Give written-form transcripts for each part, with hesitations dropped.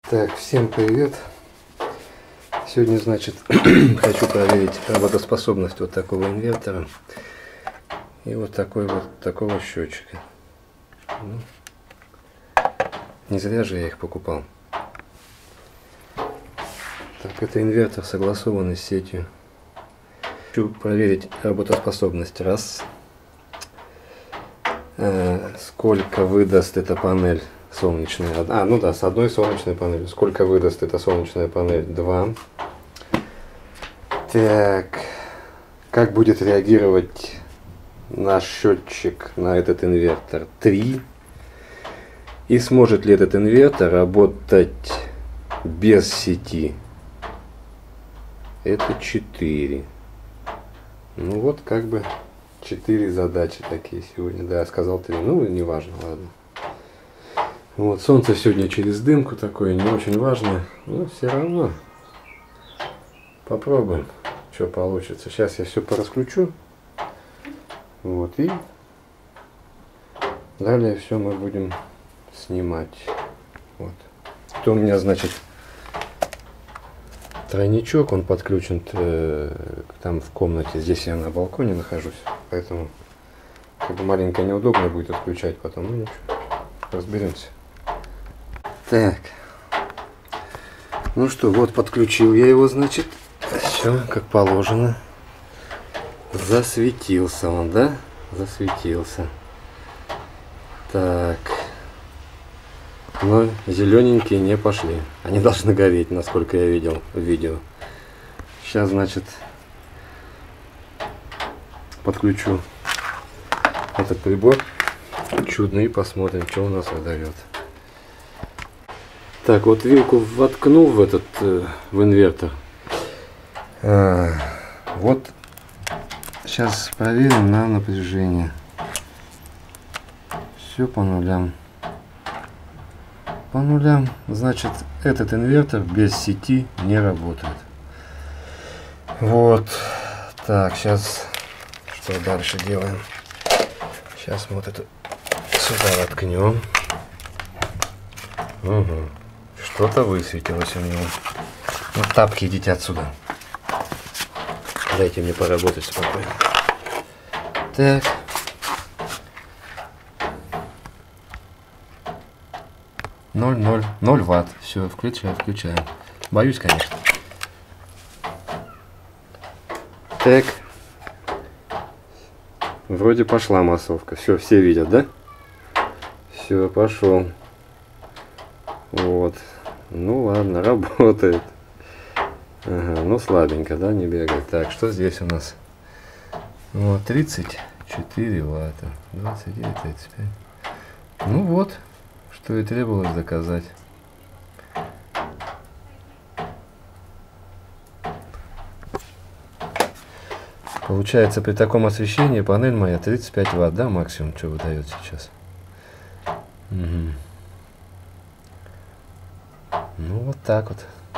Так, всем привет! Сегодня, значит, хочу проверить работоспособность вот такого инвертора и вот такого счетчика. Ну, не зря же я их покупал. Так, это инвертор, согласованный с сетью. Хочу проверить работоспособность. Раз. Сколько выдаст эта панель солнечная? Ну да, с одной солнечной панелью. Сколько выдаст эта солнечная панель? 2. Так, как будет реагировать наш счетчик на этот инвертор? 3. И сможет ли этот инвертор работать без сети? Это 4. Ну вот как бы 4 задачи такие сегодня. Да, я сказал 3. Ну, не важно, ладно. Вот, солнце сегодня через дымку такое, не очень важно. Но все равно попробуем, что получится. Сейчас я все пораскручу. Вот, и далее все мы будем снимать. Вот. Это у меня, значит, тройничок, он подключен там в комнате. Здесь я на балконе нахожусь, поэтому как бы маленько неудобно будет отключать потом. Ну ничего, разберемся. Так, ну что, вот подключил я его, значит, все как положено. Засветился он, да? Засветился. Так, но зелененькие не пошли. Они должны гореть, насколько я видел в видео. Сейчас, значит, подключу этот прибор чудный и посмотрим, что у нас выдает. Так, вот вилку воткнул в этот в инвертор. Вот сейчас проверим на напряжение. Все по нулям. По нулям, значит, этот инвертор без сети не работает. Вот. Так, сейчас что дальше делаем? Сейчас мы вот это сюда воткнем. Угу. Что-то высветилось у него. Ну, тапки, идите отсюда. Дайте мне поработать спокойно. Так. Ноль ватт. Все, включаем. Боюсь, конечно. Так. Вроде пошла массовка. Все видят, да? Все, пошел. Вот. Ну ладно, работает. Ага, ну слабенько, да, не бегает. Так, что здесь у нас? Вот, 34 ватта. 29, 35. Ну вот, что и требовалось доказать. Получается, при таком освещении панель моя 35 ватт, да, максимум, что выдает сейчас. Угу. Ну вот так вот.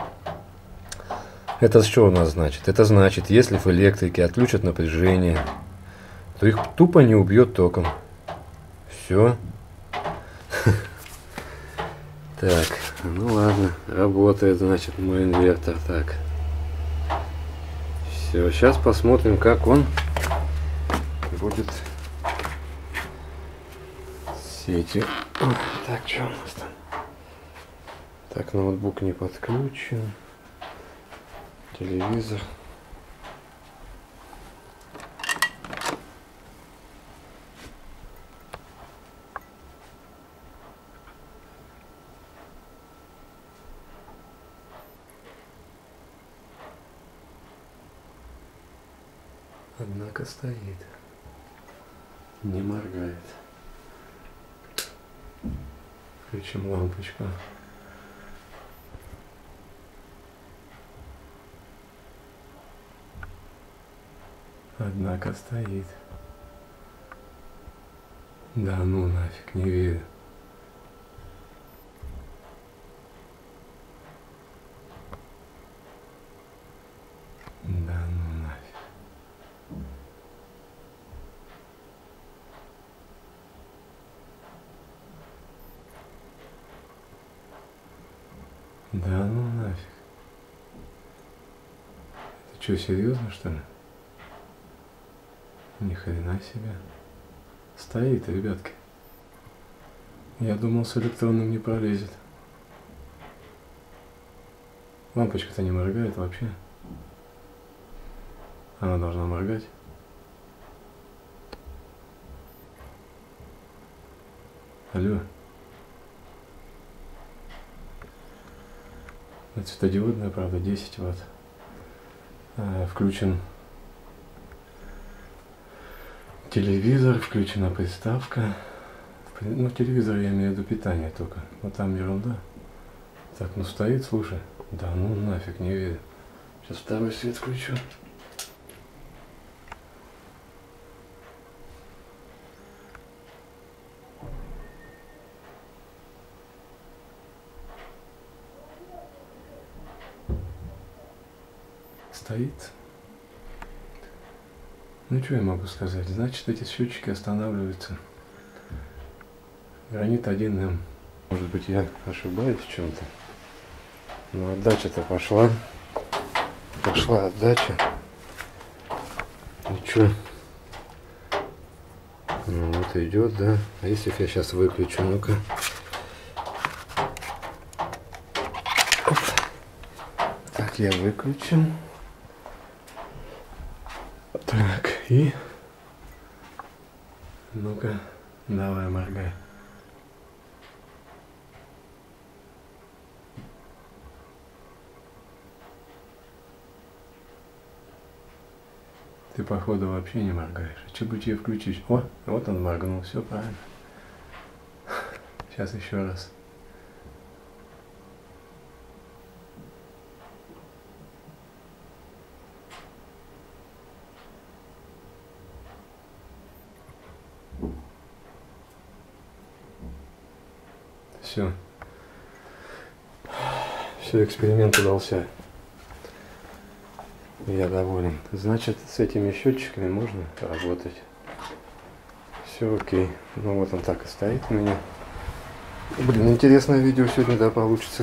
Это что у нас значит? Это значит, если в электрике отключат напряжение, то их тупо не убьет током. Все. Так, ну ладно, работает, значит, мой инвертор. Так. Все, сейчас посмотрим, как он будет с сетью. Так, что у нас там? Так, ноутбук не подключен. Телевизор. Однако стоит. Не моргает. Включим лампочку. Однако стоит. Да ну нафиг, не верю. Да ну нафиг. Да ну нафиг. Ты что, серьезно, что ли? Ни хрена себе. Стоит, ребятки. Я думал, с электронным не пролезет. Лампочка-то не моргает вообще. Она должна моргать. Алло. Это светодиодная, правда, 10 Вт. Включен телевизор, включена приставка. Ну, телевизор я имею в виду питание только. Вот там ерунда. Так, ну стоит, слушай. Да ну нафиг, не верю. Сейчас второй свет включу. Стоит. Ну, что я могу сказать? Значит, эти счетчики останавливаются. Гранит 1М. Может быть, я ошибаюсь в чем-то. Но отдача-то пошла. Пошла отдача. Ну что? Ну, вот идет, да. А если я сейчас выключу? Ну-ка. Так, я выключил. Так, и... Ну-ка, давай, моргай. Ты, походу, вообще не моргаешь. Что бы тебе включить? О, вот он моргнул, все правильно. Сейчас еще раз. Все. Все, эксперимент удался. Я доволен. Значит, с этими счетчиками можно работать. Все окей. Ну вот он так и стоит у меня. Блин, интересное видео сегодня, да, получится.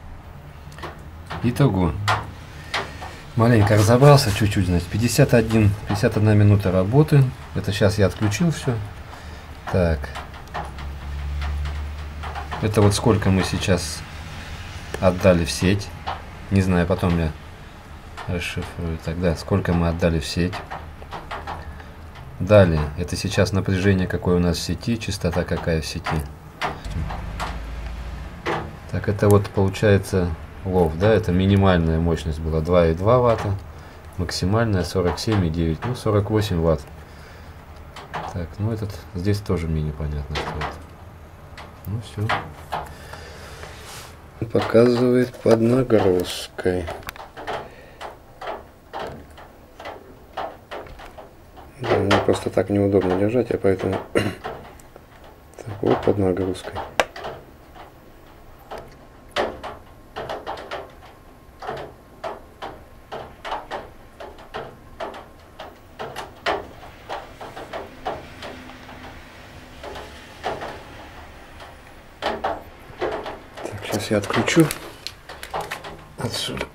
Итого. Маленько разобрался, чуть-чуть, значит, 51 минута работы. Это сейчас я отключил все. Так. Это вот сколько мы сейчас отдали в сеть. Не знаю, потом я расшифрую. Тогда сколько мы отдали в сеть. Далее, это сейчас напряжение какое у нас в сети, частота какая в сети. Так, это вот получается лов, да, это минимальная мощность была 2,2 ватта, максимальная 47,9, ну 48 ватт. Так, ну этот, здесь тоже мне непонятно, что это. Ну все. Показывает под нагрузкой. Да, мне просто так неудобно держать, а поэтому так, вот под нагрузкой. Так, сейчас я отключу отсюда.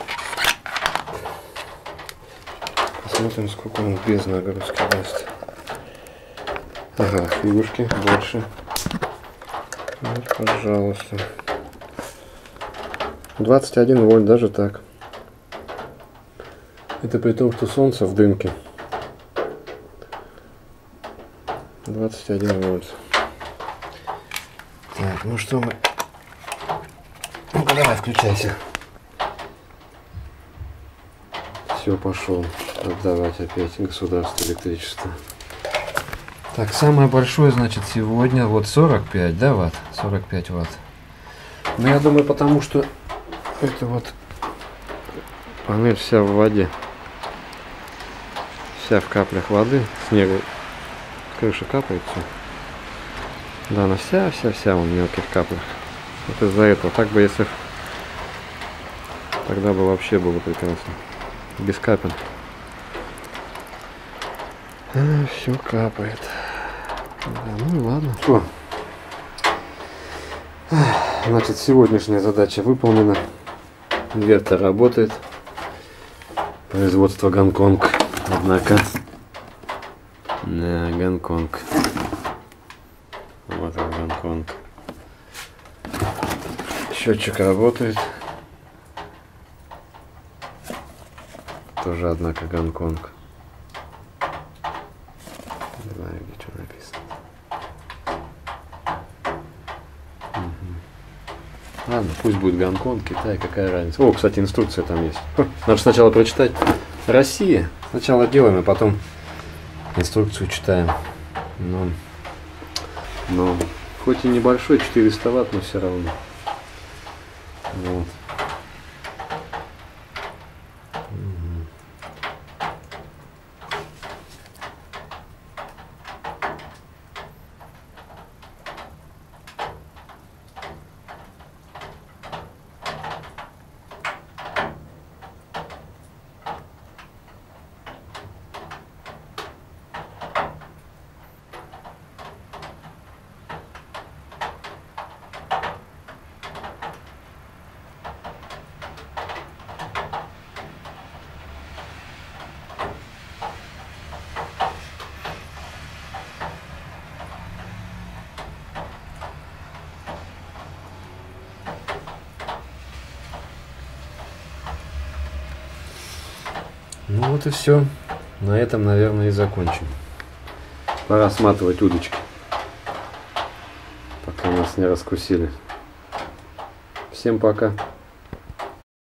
Посмотрим, сколько он без нагрузки даст. Ага, фигурки больше. Вот, пожалуйста. 21 вольт, даже так. Это при том, что солнце в дымке. 21 вольт. Так, ну что мы... Ну-ка, давай, включайся. Все, пошел отдавать опять государство электричество. Так, самое большое, значит, сегодня вот 45, да, ватт? 45 ватт. Ну, я думаю, потому что это вот панель вся в воде. Вся в каплях воды. Снегу с крыши капает все. Да, она вся в мелких каплях. Вот из-за этого. Так бы, если... Тогда бы вообще было прекрасно. Без капель. Все капает. Да, ну и ладно. Что? Значит, сегодняшняя задача выполнена. инвертор работает. Производство Гонконг. Однако. Да, Гонконг. Вот он, Гонконг. Счетчик работает. Тоже, однако, Гонконг. Не знаю, где что написано. Угу. Ладно, пусть будет Гонконг, Китай, какая разница. О, кстати, инструкция там есть. Надо сначала прочитать Россия. Сначала делаем, а потом инструкцию читаем. Но хоть и небольшой, 400 ватт, но все равно. Вот. Ну вот и все. На этом, наверное, и закончим. Пора сматывать удочки, пока нас не раскусили. Всем пока.